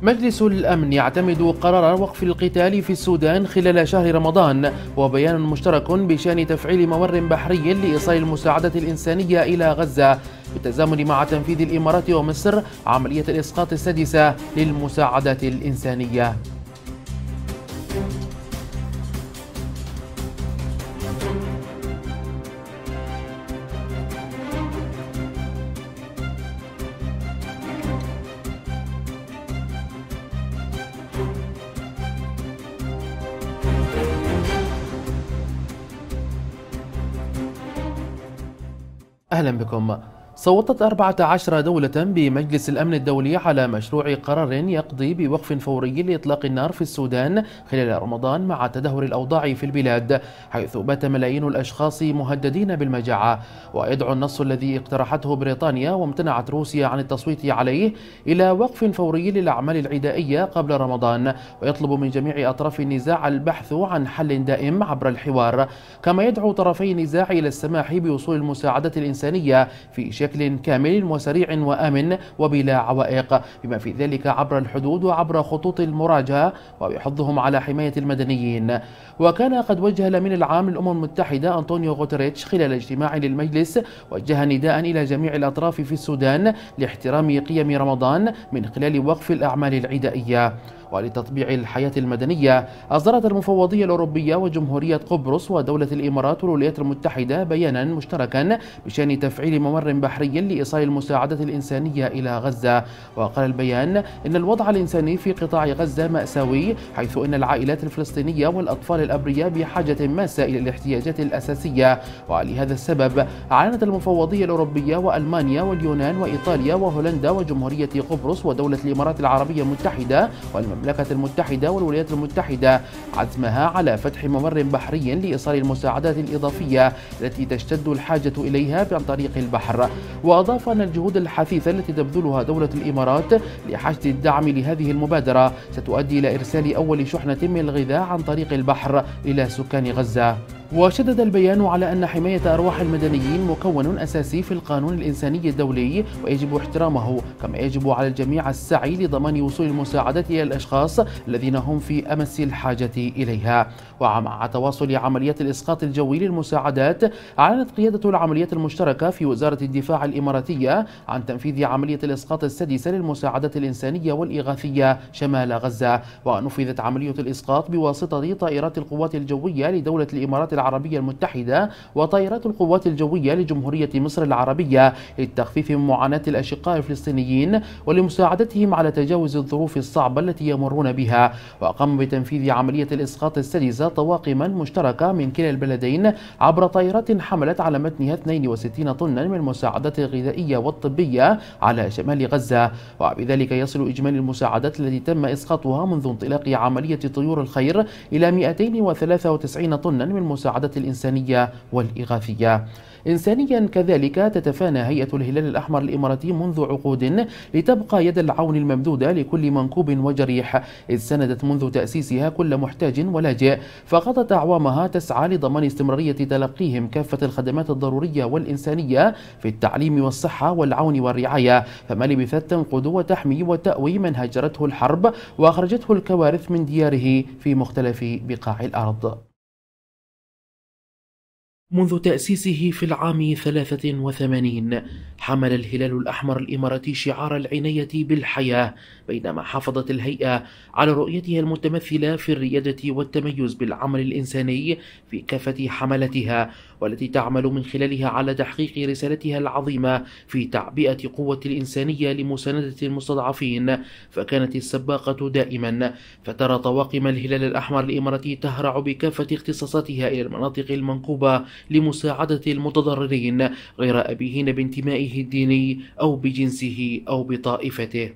مجلس الأمن يعتمد قرار وقف القتال في السودان خلال شهر رمضان، وبيان مشترك بشأن تفعيل ممر بحري لإيصال المساعدة الإنسانية إلى غزة بالتزامن مع تنفيذ الإمارات ومصر عملية الإسقاط السادسة للمساعدة الإنسانية. أهلا بكم. صوتت 14 دولة بمجلس الأمن الدولي على مشروع قرار يقضي بوقف فوري لإطلاق النار في السودان خلال رمضان مع تدهور الأوضاع في البلاد، حيث بات ملايين الأشخاص مهددين بالمجاعة. ويدعو النص الذي اقترحته بريطانيا وامتنعت روسيا عن التصويت عليه إلى وقف فوري للأعمال العدائية قبل رمضان، ويطلب من جميع أطراف النزاع البحث عن حل دائم عبر الحوار. كما يدعو طرفي النزاع إلى السماح بوصول المساعدة الإنسانية في شكل كامل وسريع وآمن وبلا عوائق، بما في ذلك عبر الحدود وعبر خطوط المراجعة، ويحضهم على حماية المدنيين. وكان قد وجه الأمين العام للأمم المتحدة أنطونيو غوتيريتش خلال اجتماع للمجلس وجه نداء إلى جميع الأطراف في السودان لاحترام قيم رمضان من خلال وقف الأعمال العدائية. ولتطبيع الحياة المدنية، أصدرت المفوضية الأوروبية وجمهورية قبرص ودولة الإمارات والولايات المتحدة بيانا مشتركا بشأن تفعيل ممر بحري لإيصال المساعدة الإنسانية إلى غزة. وقال البيان إن الوضع الإنساني في قطاع غزة مأساوي، حيث إن العائلات الفلسطينية والأطفال الأبرياء بحاجة ماسة إلى الاحتياجات الأساسية. ولهذا السبب أعلنت المفوضية الأوروبية وألمانيا واليونان وإيطاليا وهولندا وجمهورية قبرص ودولة الإمارات العربية المتحدة والمملكة المتحدة والولايات المتحدة عزمها على فتح ممر بحري لإيصال المساعدات الإضافية التي تشتد الحاجة إليها عن طريق البحر. وأضاف أن الجهود الحثيثة التي تبذلها دولة الإمارات لحشد الدعم لهذه المبادرة ستؤدي إلى إرسال أول شحنة من الغذاء عن طريق البحر إلى سكان غزة. وشدد البيان على أن حماية أرواح المدنيين مكون أساسي في القانون الإنساني الدولي ويجب احترامه، كما يجب على الجميع السعي لضمان وصول المساعدات إلى الأشخاص الذين هم في أمس الحاجة إليها. ومع تواصل عمليات الإسقاط الجوي للمساعدات، أعلنت قيادة العمليات المشتركة في وزارة الدفاع الإماراتية عن تنفيذ عملية الإسقاط السادسة للمساعدات الإنسانية والإغاثية شمال غزة. ونفذت عملية الإسقاط بواسطة طائرات القوات الجوية لدولة الإمارات العربية المتحدة وطائرات القوات الجوية لجمهورية مصر العربية للتخفيف من معاناة الأشقاء الفلسطينيين ولمساعدتهم على تجاوز الظروف الصعبة التي يمرون بها. وقام بتنفيذ عملية الإسقاط السادسة طواقم مشتركة من كلا البلدين عبر طائرات حملت على متنها 62 طنا من المساعدات الغذائية والطبية على شمال غزة. وبذلك يصل إجمالي المساعدات التي تم إسقاطها منذ انطلاق عملية طيور الخير إلى 293 طنا من المساعدات الإنسانية والإغاثية. إنسانيا كذلك تتفانى هيئة الهلال الأحمر الإماراتي منذ عقود لتبقى يد العون الممدودة لكل منكوب وجريح، إذ سندت منذ تأسيسها كل محتاج ولاجئ، فقضت أعوامها تسعى لضمان استمرارية تلقيهم كافة الخدمات الضرورية والإنسانية في التعليم والصحة والعون والرعاية. فما لبثت تنقذ وتحمي وتأوي من هجرته الحرب وأخرجته الكوارث من دياره في مختلف بقاع الأرض. منذ تأسيسه في العام 83 حمل الهلال الأحمر الإماراتي شعار العناية بالحياة، بينما حافظت الهيئة على رؤيتها المتمثلة في الريادة والتميز بالعمل الإنساني في كافة حملاتها، والتي تعمل من خلالها على تحقيق رسالتها العظيمة في تعبئة قوة الإنسانية لمساندة المستضعفين. فكانت السباقة دائما، فترى طواقم الهلال الأحمر الإماراتي تهرع بكافة اختصاصاتها إلى المناطق المنكوبة لمساعدة المتضررين غير أبيهين بانتمائه الديني أو بجنسه أو بطائفته.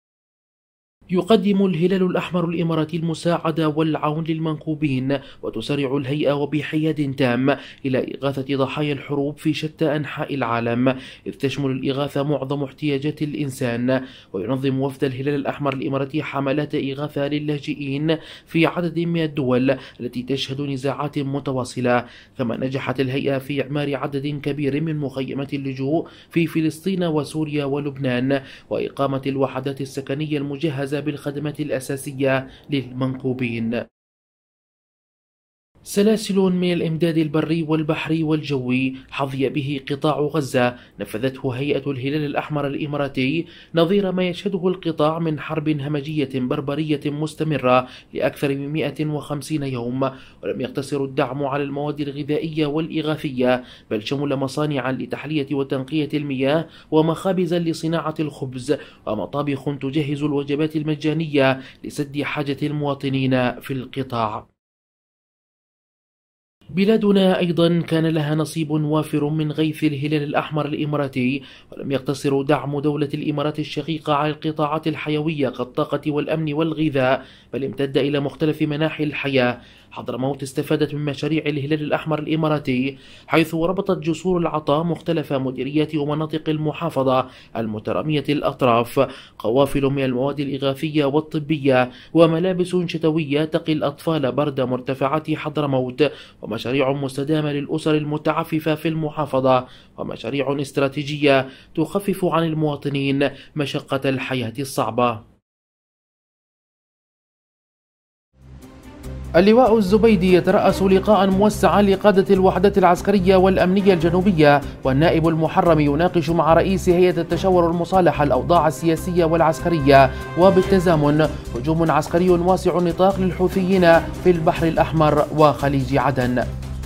يقدم الهلال الأحمر الإماراتي المساعدة والعون للمنكوبين، وتسارع الهيئة وبحياد تام إلى إغاثة ضحايا الحروب في شتى أنحاء العالم، إذ تشمل الإغاثة معظم احتياجات الإنسان. وينظم وفد الهلال الأحمر الإماراتي حملات إغاثة للاجئين في عدد من الدول التي تشهد نزاعات متواصلة. كما نجحت الهيئة في إعمار عدد كبير من مخيمات اللجوء في فلسطين وسوريا ولبنان، وإقامة الوحدات السكنية المجهزة غزة بالخدمات الأساسية للمنكوبين. سلاسل من الإمداد البري والبحري والجوي حظي به قطاع غزة نفذته هيئة الهلال الأحمر الإماراتي نظير ما يشهده القطاع من حرب همجية بربرية مستمرة لأكثر من 150 يوم، ولم يقتصر الدعم على المواد الغذائية والإغاثية، بل شمل مصانعا لتحلية وتنقية المياه ومخابزا لصناعة الخبز ومطابخ تجهز الوجبات المجانية لسد حاجة المواطنين في القطاع. بلادنا أيضا كان لها نصيب وافر من غيث الهلال الأحمر الإماراتي، ولم يقتصر دعم دولة الإمارات الشقيقة على القطاعات الحيوية كالطاقة والأمن والغذاء، بل امتد إلى مختلف مناحي الحياة. حضرموت استفادت من مشاريع الهلال الأحمر الإماراتي، حيث ربطت جسور العطاء مختلف مديريات ومناطق المحافظة المترامية الأطراف، قوافل من المواد الإغاثية والطبية، وملابس شتوية تقي الأطفال برد مرتفعات حضرموت، ومشاريع مستدامة للأسر المتعففة في المحافظة، ومشاريع استراتيجية تخفف عن المواطنين مشقة الحياة الصعبة. اللواء الزبيدي يترأس لقاء موسعا لقادة الوحدات العسكرية والأمنية الجنوبية، والنائب المحرم يناقش مع رئيس هيئة التشاور المصالحة الأوضاع السياسية والعسكرية. وبالتزامن هجوم عسكري واسع النطاق للحوثيين في البحر الأحمر وخليج عدن.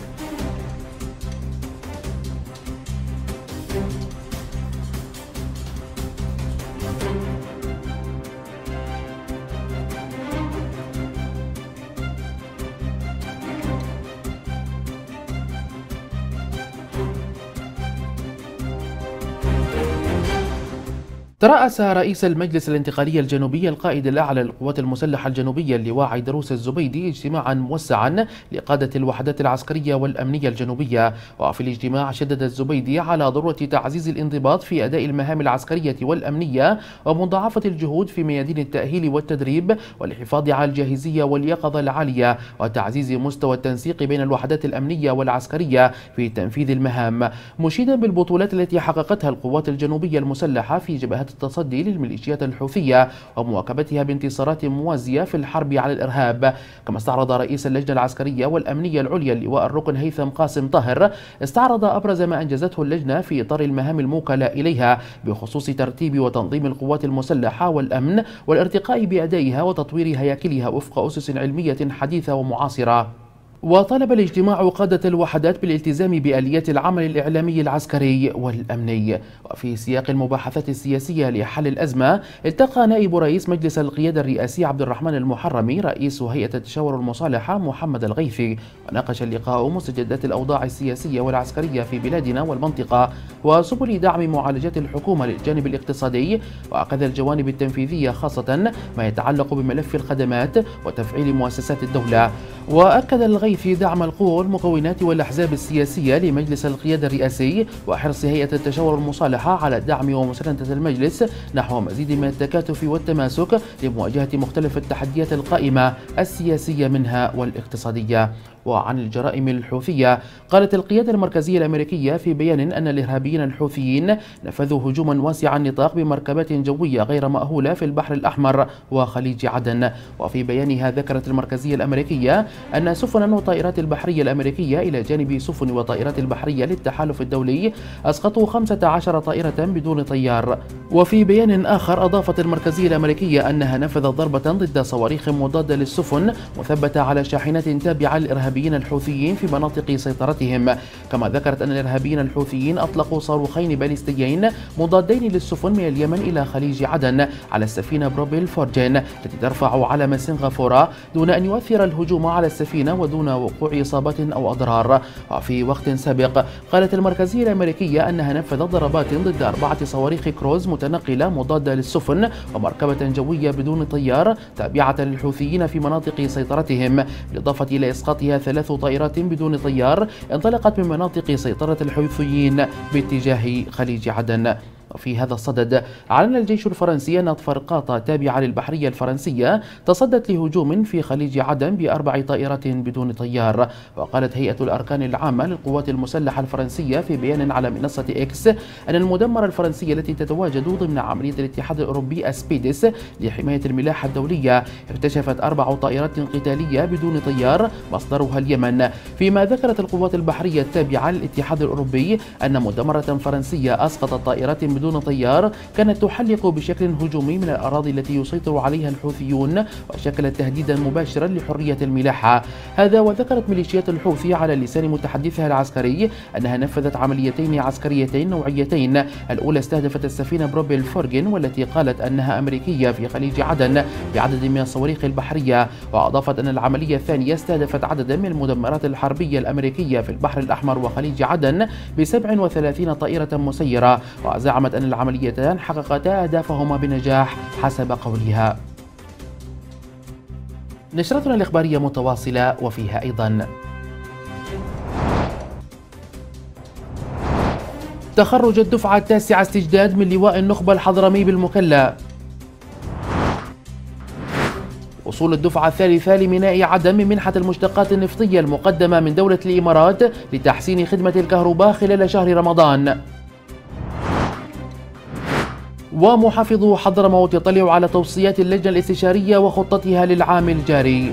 ترأس رئيس المجلس الانتقالي الجنوبي القائد الأعلى للقوات المسلحة الجنوبية اللواء عيدروس الزبيدي اجتماعا موسعا لقادة الوحدات العسكرية والأمنية الجنوبية. وفي الاجتماع شدد الزبيدي على ضرورة تعزيز الانضباط في أداء المهام العسكرية والأمنية ومضاعفة الجهود في ميادين التأهيل والتدريب والحفاظ على الجاهزية واليقظة العالية وتعزيز مستوى التنسيق بين الوحدات الأمنية والعسكرية في تنفيذ المهام، مشيدا بالبطولات التي حققتها القوات الجنوبية المسلحة في جبهات التصدي للميليشيات الحوثية ومواكبتها بانتصارات موازية في الحرب على الإرهاب. كما استعرض رئيس اللجنة العسكرية والأمنية العليا اللواء الركن هيثم قاسم طاهر أبرز ما أنجزته اللجنة في إطار المهام الموكلة إليها بخصوص ترتيب وتنظيم القوات المسلحة والأمن والارتقاء بأدائها وتطوير هياكلها وفق أسس علمية حديثة ومعاصرة. وطلب الاجتماع قادة الوحدات بالالتزام بآليات العمل الإعلامي العسكري والأمني. وفي سياق المباحثات السياسية لحل الأزمة، التقى نائب رئيس مجلس القيادة الرئاسي عبد الرحمن المحرمي رئيس هيئة التشاور المصالحة محمد الغيثي، وناقش اللقاء مستجدات الأوضاع السياسية والعسكرية في بلادنا والمنطقة وسبل دعم معالجات الحكومة للجانب الاقتصادي وأخذ الجوانب التنفيذية، خاصة ما يتعلق بملف الخدمات وتفعيل مؤسسات الدولة. وأكد الغيثي دعم القوى والمكونات والأحزاب السياسية لمجلس القيادة الرئاسي وحرص هيئة التشاور المصالحة على دعم ومساندة المجلس نحو مزيد من التكاتف والتماسك لمواجهة مختلف التحديات القائمة السياسية منها والاقتصادية. وعن الجرائم الحوثية، قالت القيادة المركزية الأمريكية في بيان أن الإرهابيين الحوثيين نفذوا هجوما واسع النطاق بمركبات جوية غير مأهولة في البحر الأحمر وخليج عدن. وفي بيانها ذكرت المركزية الأمريكية أن سفنا وطائرات البحرية الأمريكية إلى جانب سفن وطائرات البحرية للتحالف الدولي أسقطوا 15 طائرة بدون طيار. وفي بيان آخر أضافت المركزية الأمريكية أنها نفذت ضربة ضد صواريخ مضادة للسفن مثبتة على شاحنات تابعة للإرهابيين الحوثيين في مناطق سيطرتهم. كما ذكرت أن الإرهابيين الحوثيين أطلقوا صاروخين باليستيين مضادين للسفن من اليمن إلى خليج عدن على السفينة بروبيل فورجين التي ترفع علم سنغافورة دون أن يؤثر الهجوم على السفينة ودون وقوع إصابات أو أضرار. وفي وقت سابق قالت المركزية الأمريكية أنها نفذت ضربات ضد 4 صواريخ كروز متنقلة مضادة للسفن ومركبة جوية بدون طيار تابعة للحوثيين في مناطق سيطرتهم، بالإضافة إلى إسقاطها 3 طائرات بدون طيار انطلقت من مناطق سيطرة الحوثيين باتجاه خليج عدن. في هذا الصدد أعلن الجيش الفرنسي أن فرقاطة تابعة للبحرية الفرنسية تصدت لهجوم في خليج عدن ب4 طائرات بدون طيار. وقالت هيئة الأركان العامة للقوات المسلحة الفرنسية في بيان على منصة إكس أن المدمرة الفرنسية التي تتواجد ضمن عملية الاتحاد الأوروبي أسبيدس لحماية الملاحة الدولية اكتشفت 4 طائرات قتالية بدون طيار مصدرها اليمن. فيما ذكرت القوات البحرية التابعة للاتحاد الأوروبي أن مدمرة فرنسية أسقطت طائرات بدون طيار كانت تحلق بشكل هجومي من الأراضي التي يسيطر عليها الحوثيون وشكلت تهديدا مباشرا لحرية الملاحة. هذا وذكرت ميليشيات الحوثي على لسان متحدثها العسكري أنها نفذت عمليتين عسكريتين نوعيتين، الأولى استهدفت السفينة بروبيل فورجن والتي قالت أنها أمريكية في خليج عدن بعدد من الصواريخ البحرية، وأضافت أن العملية الثانية استهدفت عددا من المدمرات الحربية الأمريكية في البحر الأحمر وخليج عدن ب37 طائرة مسيرة، وزعمت أن العمليتان حققتا أهدافهما بنجاح حسب قولها. نشرتنا الإخبارية متواصلة وفيها أيضا تخرج الدفعة 9 استجداد من لواء النخبة الحضرمي بالمكلا. وصول الدفعة 3 لميناء عدن من منحة المشتقات النفطية المقدمة من دولة الإمارات لتحسين خدمة الكهرباء خلال شهر رمضان. ومحافظو حضرموت يطلع على توصيات اللجنة الاستشارية وخطتها للعام الجاري.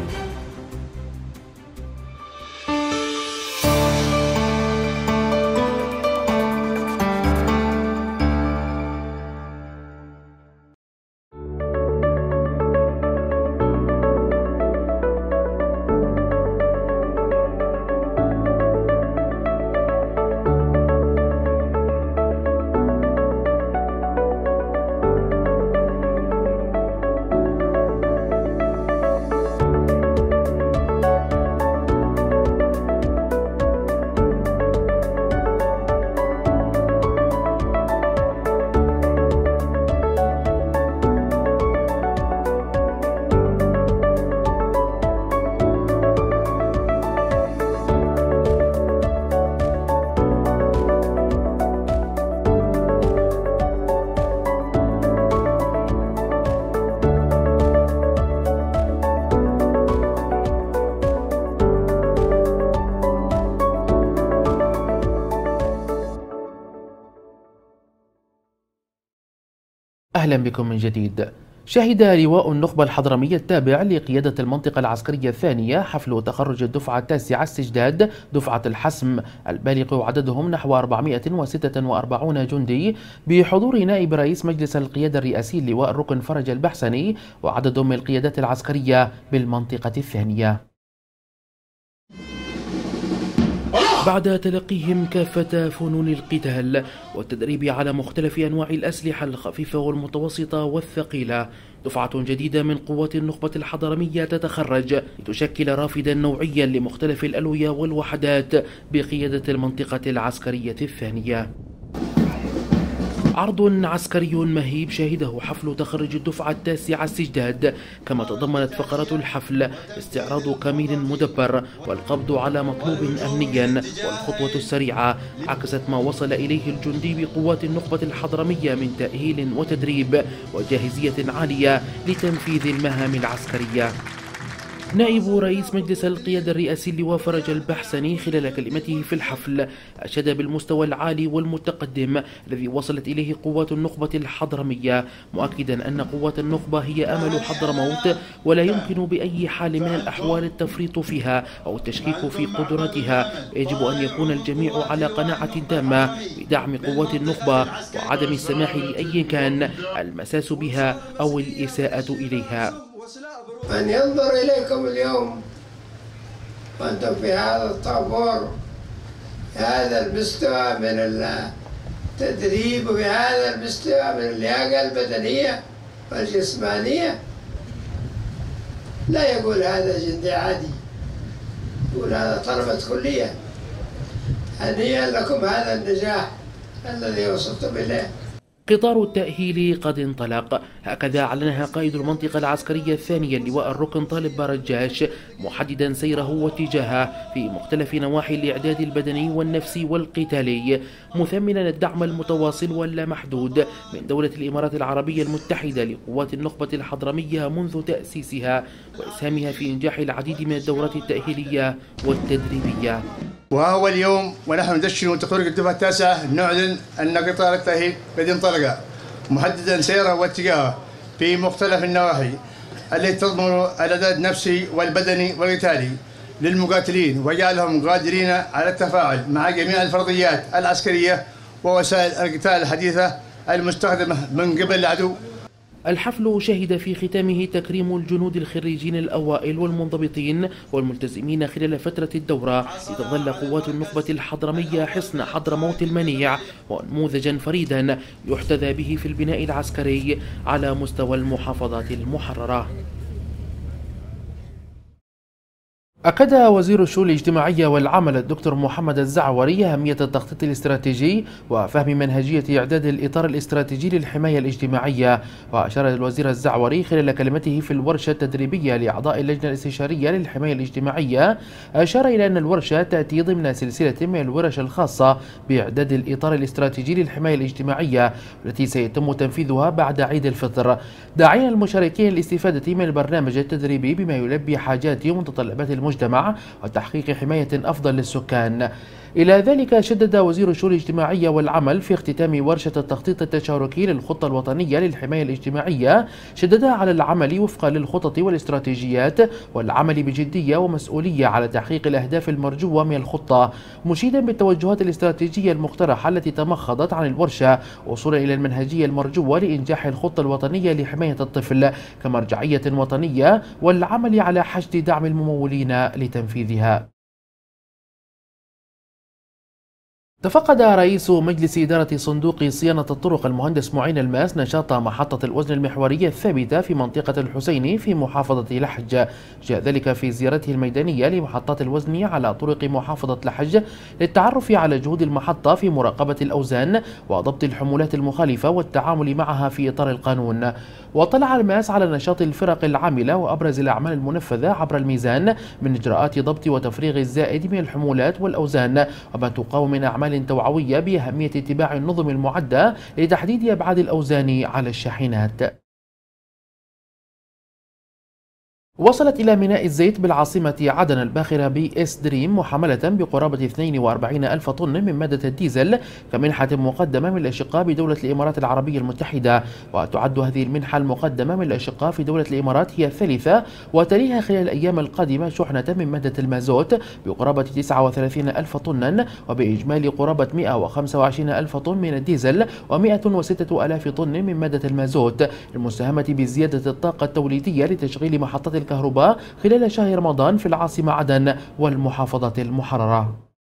أهلا بكم من جديد. شهد لواء النخبة الحضرمية التابع لقيادة المنطقة العسكرية الثانية حفل تخرج الدفعة 9 استجداد دفعة الحسم البالغ عددهم نحو 446 جندي بحضور نائب رئيس مجلس القيادة الرئاسي لواء الركن فرج البحسني وعدد من القيادات العسكرية بالمنطقة الثانية. بعد تلقيهم كافة فنون القتال والتدريب على مختلف أنواع الأسلحة الخفيفة والمتوسطة والثقيلة، دفعة جديدة من قوات النخبة الحضرمية تتخرج لتشكل رافدا نوعيا لمختلف الألوية والوحدات بقيادة المنطقة العسكرية الثانية. عرض عسكري مهيب شهده حفل تخرج الدفعة 9 استجداد، كما تضمنت فقرات الحفل استعراض كمين مدبر والقبض على مطلوب أمنيا، والخطوة السريعة عكست ما وصل إليه الجندي بقوات النخبة الحضرمية من تأهيل وتدريب وجاهزية عالية لتنفيذ المهام العسكرية. نائب رئيس مجلس القيادة الرئاسي اللواء فرج البحسني خلال كلمته في الحفل أشاد بالمستوى العالي والمتقدم الذي وصلت إليه قوات النخبة الحضرمية، مؤكدا أن قوات النخبة هي أمل حضرموت ولا يمكن بأي حال من الأحوال التفريط فيها أو التشكيك في قدراتها، يجب أن يكون الجميع على قناعة تامة بدعم قوات النخبة وعدم السماح لأي كان المساس بها أو الإساءة إليها. من ينظر إليكم اليوم وأنتم في هذا الطابور بهذا المستوى من التدريب وبهذا المستوى من اللياقة البدنية والجسمانية، لا يقول هذا جندي عادي، يقول هذا طلبة كلية. هنيئا لكم هذا النجاح الذي وصلتم إليه. قطار التأهيل قد انطلق، هكذا أعلنها قائد المنطقة العسكرية الثانية اللواء الركن طالب برجاش، محددا سيره واتجاهه في مختلف نواحي الإعداد البدني والنفسي والقتالي، مثمنا الدعم المتواصل واللامحدود من دولة الإمارات العربية المتحدة لقوات النخبة الحضرمية منذ تأسيسها وإسهامها في إنجاح العديد من الدورات التأهيلية والتدريبية. وهو اليوم ونحن ندشن تخرج الدفعة التاسعة نعلن أن قطار التأهيل قد انطلق، محددا سيره واتجاهه في مختلف النواحي التي تضمن الإعداد النفسي والبدني والقتالي للمقاتلين، وجعلهم قادرين على التفاعل مع جميع الفرضيات العسكرية ووسائل القتال الحديثة المستخدمة من قبل العدو. الحفل شهد في ختامه تكريم الجنود الخريجين الأوائل والمنضبطين والملتزمين خلال فترة الدورة، لتظل قوات النخبة الحضرمية حصن حضرموت المنيع ونموذجا فريدا يحتذى به في البناء العسكري على مستوى المحافظات المحررة. أكد وزير الشؤون الاجتماعية والعمل الدكتور محمد الزعوري أهمية التخطيط الاستراتيجي وفهم منهجية إعداد الإطار الاستراتيجي للحماية الاجتماعية. وأشار الوزير الزعوري خلال كلمته في الورشة التدريبية لأعضاء اللجنة الاستشارية للحماية الاجتماعية، أشار إلى أن الورشة تأتي ضمن سلسلة من الورش الخاصة بإعداد الإطار الاستراتيجي للحماية الاجتماعية التي سيتم تنفيذها بعد عيد الفطر، داعيا المشاركين للاستفادة من البرنامج التدريبي بما يلبي حاجات ومتطلبات المجتمع وتحقيق حماية أفضل للسكان. إلى ذلك شدد وزير الشؤون الاجتماعية والعمل في اختتام ورشة التخطيط التشاركي للخطة الوطنية للحماية الاجتماعية، شدد على العمل وفقا للخطط والاستراتيجيات والعمل بجدية ومسؤولية على تحقيق الأهداف المرجوة من الخطة، مشيدا بالتوجهات الاستراتيجية المقترحة التي تمخضت عن الورشة وصولا إلى المنهجية المرجوة لإنجاح الخطة الوطنية لحماية الطفل كمرجعية وطنية والعمل على حشد دعم الممولين لتنفيذها. تفقد رئيس مجلس إدارة صندوق صيانة الطرق المهندس معين الماس نشاط محطة الوزن المحورية الثابتة في منطقة الحسيني في محافظة لحج، جاء ذلك في زيارته الميدانية لمحطات الوزن على طرق محافظة لحج للتعرف على جهود المحطة في مراقبة الأوزان وضبط الحمولات المخالفة والتعامل معها في إطار القانون. واطلع الماس على نشاط الفرق العاملة وأبرز الأعمال المنفذة عبر الميزان من إجراءات ضبط وتفريغ الزائد من الحمولات والأوزان، وما تقاوم من أعمال توعوية بأهمية اتباع النظم المعدة لتحديد أبعاد الأوزان على الشاحنات. وصلت إلى ميناء الزيت بالعاصمة عدن الباخرة بإس دريم محملة بقرابة 42 ألف طن من مادة الديزل كمنحة مقدمة من الأشقاء بدولة الإمارات العربية المتحدة، وتعد هذه المنحة المقدمة من الأشقاء في دولة الإمارات هي الثالثة، وتليها خلال الأيام القادمة شحنة من مادة المازوت بقرابة 39 ألف طنا، وبإجمالي قرابة 125 ألف طن من الديزل و106 ألاف طن من مادة المازوت، المساهمة بزيادة الطاقة التوليدية لتشغيل محطات الكهرباء خلال شهر رمضان في العاصمة عدن والمحافظة المحررة.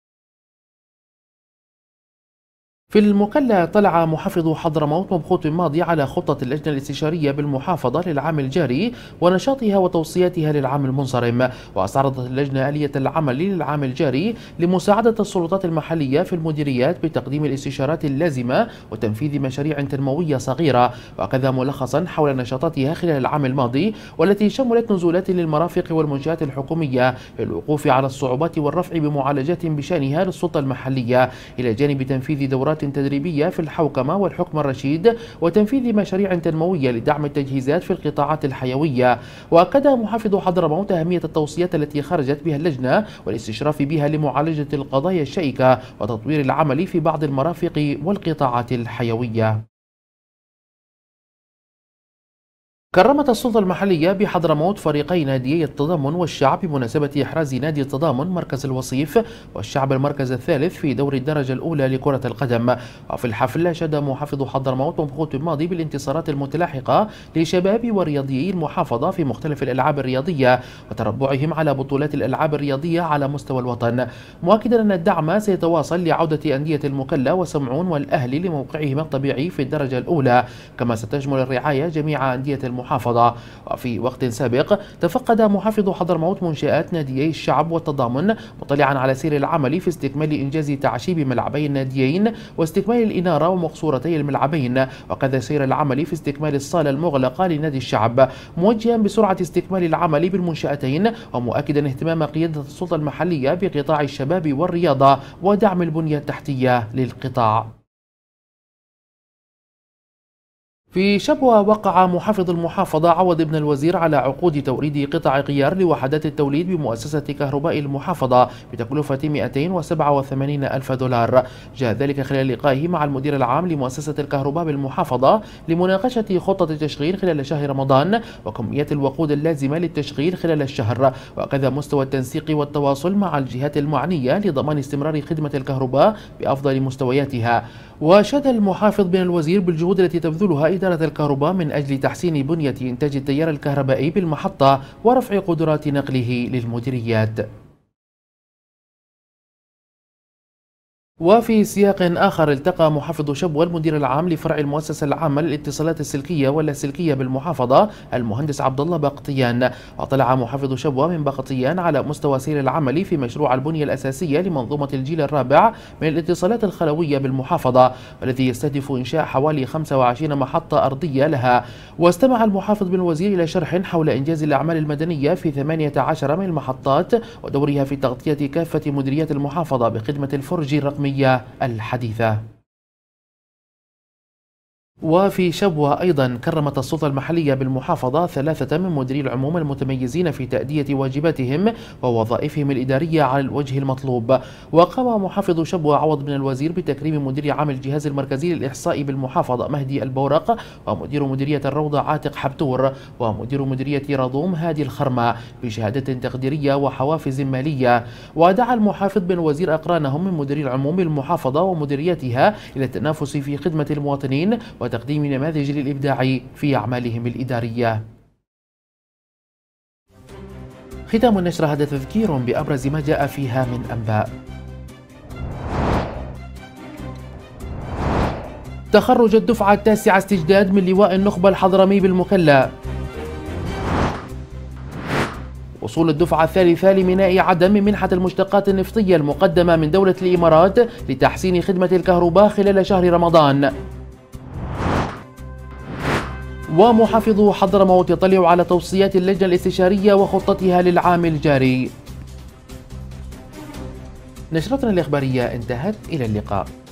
في المكلا طلع محافظ حضرموت مبخوت الماضي على خطة اللجنة الاستشارية بالمحافظة للعام الجاري ونشاطها وتوصياتها للعام المنصرم، واستعرضت اللجنة آلية العمل للعام الجاري لمساعدة السلطات المحلية في المديريات بتقديم الاستشارات اللازمة وتنفيذ مشاريع تنموية صغيرة، وكذا ملخصا حول نشاطاتها خلال العام الماضي والتي شملت نزولات للمرافق والمنشآت الحكومية للوقوف على الصعوبات والرفع بمعالجات بشأنها للسلطة المحلية، إلى جانب تنفيذ دورات تدريبية في الحوكمة والحكم الرشيد وتنفيذ مشاريع تنموية لدعم التجهيزات في القطاعات الحيوية. وأكد محافظ حضرموت أهمية التوصيات التي خرجت بها اللجنة والاستشراف بها لمعالجة القضايا الشائكة وتطوير العمل في بعض المرافق والقطاعات الحيوية. كرمت السلطة المحلية بحضرموت فريقي ناديي التضامن والشعب بمناسبة إحراز نادي التضامن مركز الوصيف والشعب المركز الثالث في دور الدرجة الأولى لكرة القدم. وفي الحفل شهد محافظ حضرموت مبخوت الماضي بالانتصارات المتلاحقة لشباب ورياضيي المحافظة في مختلف الألعاب الرياضية وتربعهم على بطولات الألعاب الرياضية على مستوى الوطن، مؤكدا أن الدعم سيتواصل لعودة أندية المكلا وسمعون والأهلي لموقعهم الطبيعي في الدرجة الأولى، كما ستشمل الرعاية جميع أندية بالمحافظة. وفي وقت سابق تفقد محافظ حضرموت منشآت ناديي الشعب والتضامن مطلعا على سير العمل في استكمال إنجاز تعشيب ملعبي الناديين واستكمال الإنارة ومقصورتي الملعبين، وكذا سير العمل في استكمال الصالة المغلقة لنادي الشعب، موجها بسرعة استكمال العمل بالمنشأتين ومؤكدا اهتمام قيادة السلطة المحلية بقطاع الشباب والرياضة ودعم البنية التحتية للقطاع. في شبوة وقع محافظ المحافظة عوض بن الوزير على عقود توريد قطع غيار لوحدات التوليد بمؤسسة كهرباء المحافظة بتكلفة 287 ألف دولار. جاء ذلك خلال لقائه مع المدير العام لمؤسسة الكهرباء بالمحافظة لمناقشة خطة التشغيل خلال شهر رمضان وكميات الوقود اللازمة للتشغيل خلال الشهر، وكذا مستوى التنسيق والتواصل مع الجهات المعنية لضمان استمرار خدمة الكهرباء بأفضل مستوياتها. وشاد المحافظ بن الوزير بالجهود التي تبذلها إدارة الكهرباء من أجل تحسين بنية إنتاج التيار الكهربائي بالمحطة ورفع قدرات نقله للمديريات. وفي سياق آخر التقى محافظ شبوة المدير العام لفرع المؤسسة العامة للاتصالات السلكية واللاسلكية بالمحافظة المهندس عبد الله بقطيان. وطلع محافظ شبوة من بقطيان على مستوى سير العمل في مشروع البنية الأساسية لمنظومة الجيل الرابع من الاتصالات الخلوية بالمحافظة، والذي يستهدف إنشاء حوالي 25 محطة أرضية لها. واستمع المحافظ بن الوزير إلى شرح حول إنجاز الأعمال المدنية في 18 من المحطات ودورها في تغطية كافة مديريات المحافظة بخدمة الفرج الرقمي الحديثة. وفي شبوة أيضا كرمت السلطة المحلية بالمحافظة 3 من مديري العموم المتميزين في تأدية واجباتهم ووظائفهم الإدارية على الوجه المطلوب. وقام محافظ شبوة عوض بن الوزير بتكريم مدير عام الجهاز المركزي للإحصاء بالمحافظة مهدي البورق، ومدير مديرية الروضة عاتق حبتور، ومدير مديرية رضوم هادي الخرمة بشهادة تقديرية وحوافز مالية. ودعا المحافظ بن الوزير أقرانهم من مديري العموم بالمحافظة ومديرياتها إلى التنافس في خدمة المواطنين وتقديم نماذج للإبداع في أعمالهم الإدارية. ختام النشرة هذا تذكير بأبرز ما جاء فيها من أنباء. تخرج الدفعة 9 استجداد من لواء النخبة الحضرمي بالمكلا. وصول الدفعة 3 لميناء عدن من منحة المشتقات النفطية المقدمة من دولة الإمارات لتحسين خدمة الكهرباء خلال شهر رمضان. ومحافظو حضرموت يطلع على توصيات اللجنة الاستشارية وخطتها للعام الجاري. نشرتنا الإخبارية انتهت، إلى اللقاء.